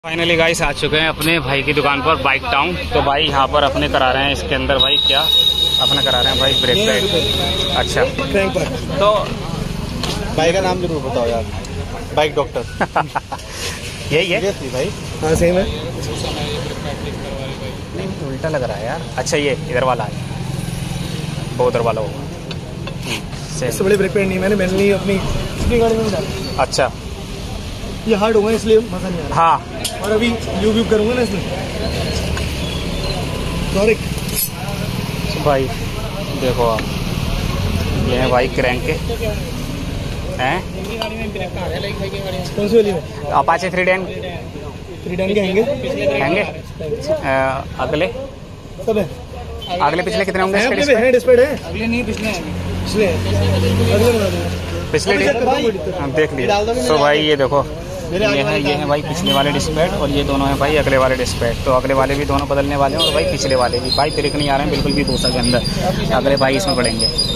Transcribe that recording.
Finally guys आ चुके हैं अपने भाई की दुकान पर बाइक टाउन। तो भाई यहाँ पर अपने करा रहे हैं इसके अंदर भाई क्या अपने करा रहे हैं भाई ब्रेक पैड। अच्छा तो भाई का नाम जरूर बताओ यार। बाइक डॉक्टर यही है भाई। हाँ सेम है। नहीं उल्टा लग रहा है यार। अच्छा ये इधर वाला है वो उधर वाला होगा। इससे बड़े ब्रेक पैड नहीं मैंने मैनुअली अपनी गाड़ी में डाला। अच्छा ये हार्ड होगा इसलिए मजा नहीं आ रहा। हाँ और अभी यूब करूंगा ना इसमें भाई देखो आप ये है भाई क्रैंक के हैं। कौन सी वाली में? अपाचे 310 के हैंगे अगले सब है। अगले पिछले कितने होंगे इसके डिस्प्ले? है डिस्प्ले है। अगले नहीं पिछले पिछले देख लीजिए। तो भाई ये देखो ये है भाई पिछले वाले डिस्प्लेट और ये दोनों है भाई अगले वाले डिस्प्लेट। तो अगले वाले भी दोनों बदलने वाले हैं और भाई पिछले वाले भी। भाई ब्रेक नहीं आ रहे हैं बिल्कुल भी 200 के अंदर। अगले भाई इसमें पड़ेंगे।